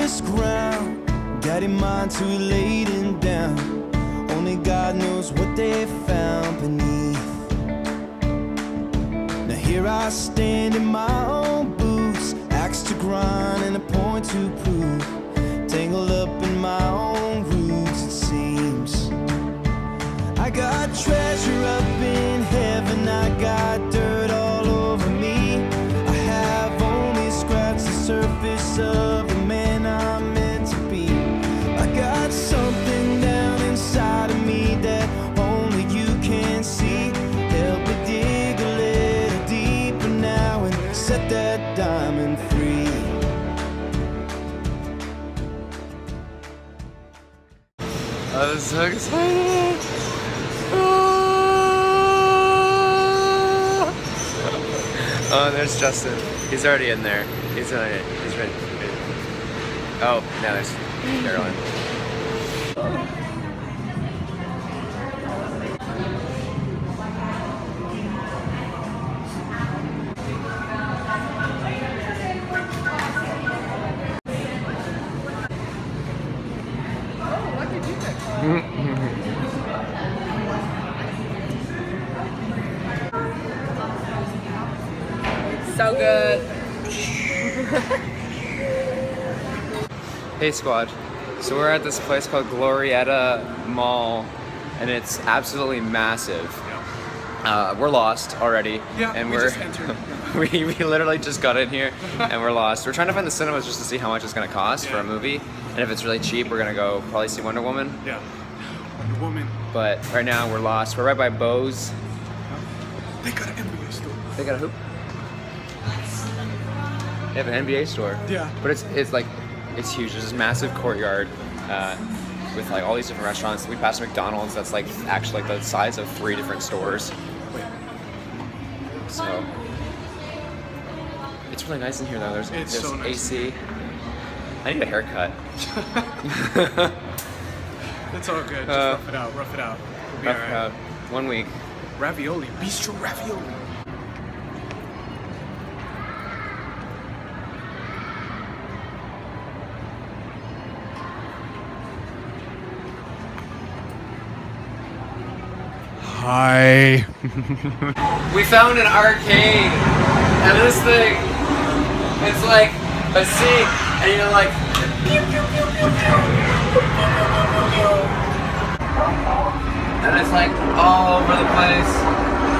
this ground, daddy mine too laden down. Only God knows what they found beneath. Now here I stand in my own boots, axe to grind and a point to prove, tangled up in my own roots it seems. I got treasure up in heaven, I got dirt all over me. I have only scratched the surface of the man I'm meant to be. I got something down inside of me that only you can see. Help me dig a little deeper now and set that diamond free. I'm so excited! Oh, there's Justin. He's already in there. He's ready. Oh, now there's Caroline. So good. Hey squad, so we're at this place called Glorietta Mall and it's absolutely massive. We're lost already. Yeah, and we just entered. we literally just got in here and we're lost. We're trying to find the cinemas just to see how much it's gonna cost for a movie, and if it's really cheap we're gonna go probably see Wonder Woman. Yeah, Wonder Woman. But right now we're lost. We're right by Bose. They got an NBA store. They got a hoop? They have an NBA store. Yeah. But it's like, it's huge. There's this massive courtyard with like all these different restaurants. We passed McDonald's that's like actually like the size of 3 different stores. So it's really nice in here though. There's so nice. AC. I need a haircut. It's all good. Just rough it out. We'll be alright. 1 week. Ravioli, bistro ravioli. Hi. We found an arcade, and this thing, it's like a seat, and you're like, and it's like all over the place.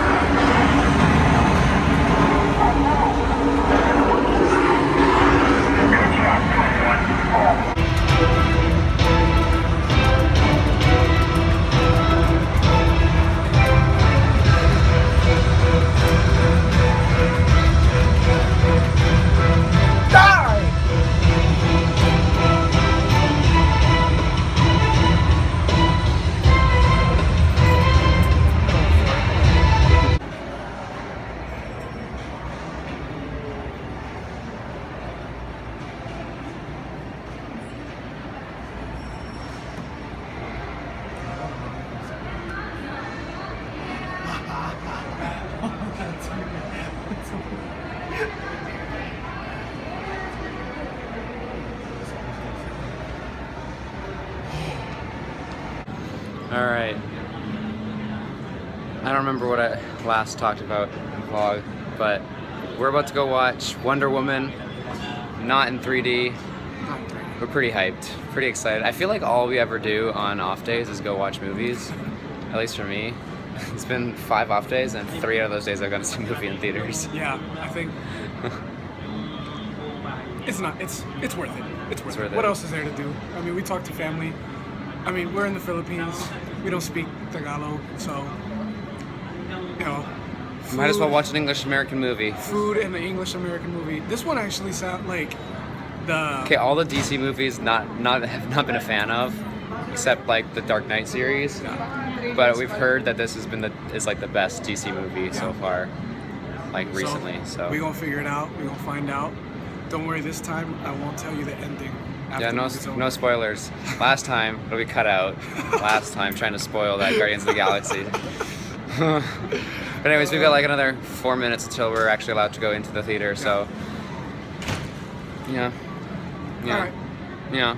All right. I don't remember what I last talked about in the vlog, but we're about to go watch Wonder Woman, not in 3D. We're pretty hyped, pretty excited. I feel like all we ever do on off days is go watch movies, at least for me. It's been 5 off days, and 3 out of those days I've gone to see a movie in theaters. Yeah, I think it's worth it. It's worth it. What else is there to do? I mean, we talk to family. I mean, we're in the Philippines. We don't speak Tagalog, so, you know. Might as well watch an English-American movie. Food and an English-American movie. This one actually sounds like the... Okay, all the DC movies have not been a fan of, except like the Dark Knight series. Yeah. But we've heard that this has been is like the best DC movie so far, like recently. So we're gonna figure it out. We're gonna find out. Don't worry, this time I won't tell you the ending. Yeah, no spoilers. Last time, it'll be cut out. Last time, trying to spoil that Guardians of the Galaxy. But anyways, we've got like another 4 minutes until we're actually allowed to go into the theater, so... Yeah. Alright. Yeah.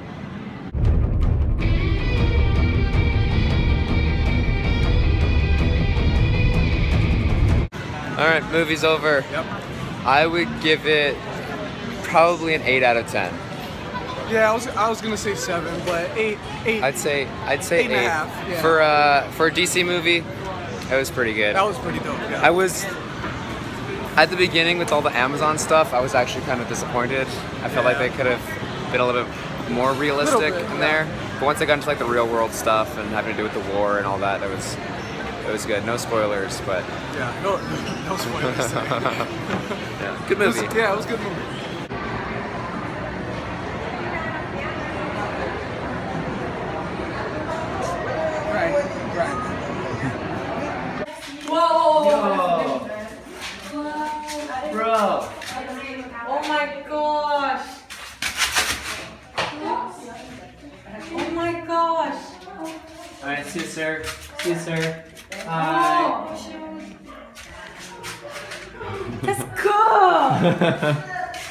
All right, movie's over. Yep. I would give it probably an 8 out of 10. Yeah, I was gonna say 7, but 8. I'd say 8 and a half, yeah. For a DC movie. It was pretty good. That was pretty dope. Yeah. I was at the beginning with all the Amazon stuff. I was actually kind of disappointed. I felt like they could have been a little bit more realistic in there. But once I got into like the real world stuff and having to do with the war and all that, it was good. No spoilers, but yeah, no spoilers. Yeah, good movie. It was a good movie. Right. Whoa! Bro! Oh my gosh! Oh my gosh! Alright, see you, sir. See you, sir. Oh. That's cool!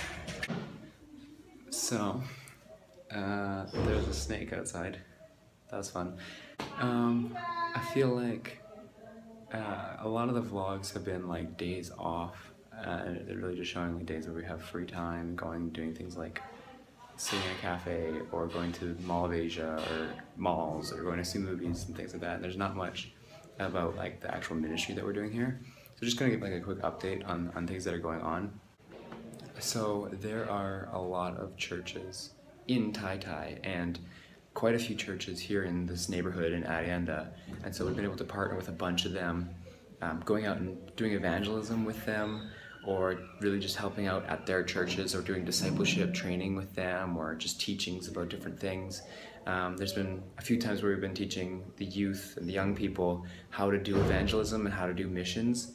So, there's a snake outside. That was fun. I feel like a lot of the vlogs have been like days off. They're really just showing like days where we have free time, doing things like sitting in a cafe or going to the Mall of Asia or malls or going to see movies and things like that. And there's not much about like the actual ministry that we're doing here. So just gonna give like a quick update on things that are going on. So there are a lot of churches in Tai Tai and quite a few churches here in this neighborhood in Arienda, and so we've been able to partner with a bunch of them, going out and doing evangelism with them, or really just helping out at their churches, or doing discipleship training with them, or just teachings about different things. There's been a few times where we've been teaching the youth and the young people how to do evangelism and how to do missions,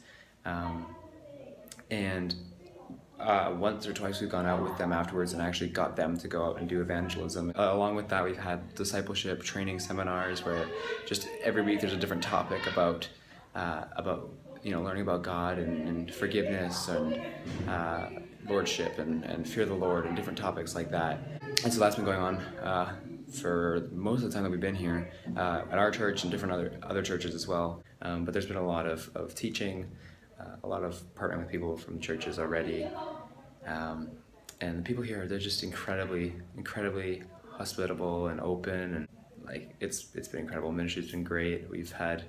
and once or twice we've gone out with them afterwards and actually got them to go out and do evangelism. Along with that, we've had discipleship training seminars where just every week there's a different topic about learning about God and forgiveness and lordship and fear of the Lord and different topics like that. And so that's been going on for most of the time that we've been here at our church and different other churches as well. But there's been a lot of teaching. A lot of partnering with people from churches already, and the people here, they're just incredibly hospitable and open, and like it's been incredible. Ministry's been great. We've had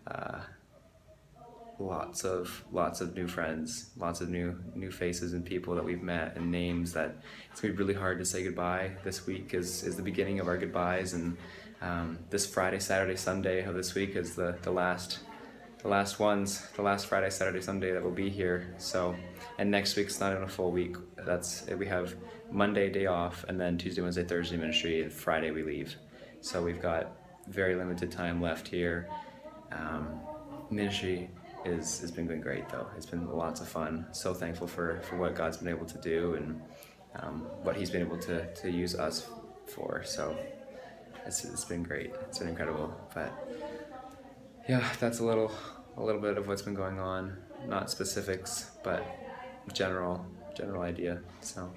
lots of new friends, lots of new faces and people that we've met and names that it's gonna be really hard to say goodbye. This week is the beginning of our goodbyes, and this Friday, Saturday, Sunday of this week is the last Friday, Saturday, Sunday that will be here. So, and next week's not even a full week. We have Monday day off, and then Tuesday, Wednesday, Thursday ministry, and Friday we leave. So we've got very limited time left here. Ministry has been going great though. It's been lots of fun. So thankful for what God's been able to do and what He's been able to use us for. So it's been great. It's been incredible. But yeah, that's a little bit of what's been going on. Not specifics, but general idea. So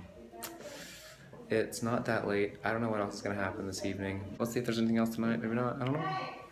it's not that late. I don't know what else is gonna happen this evening. Let's see if there's anything else tonight. Maybe not. I don't know.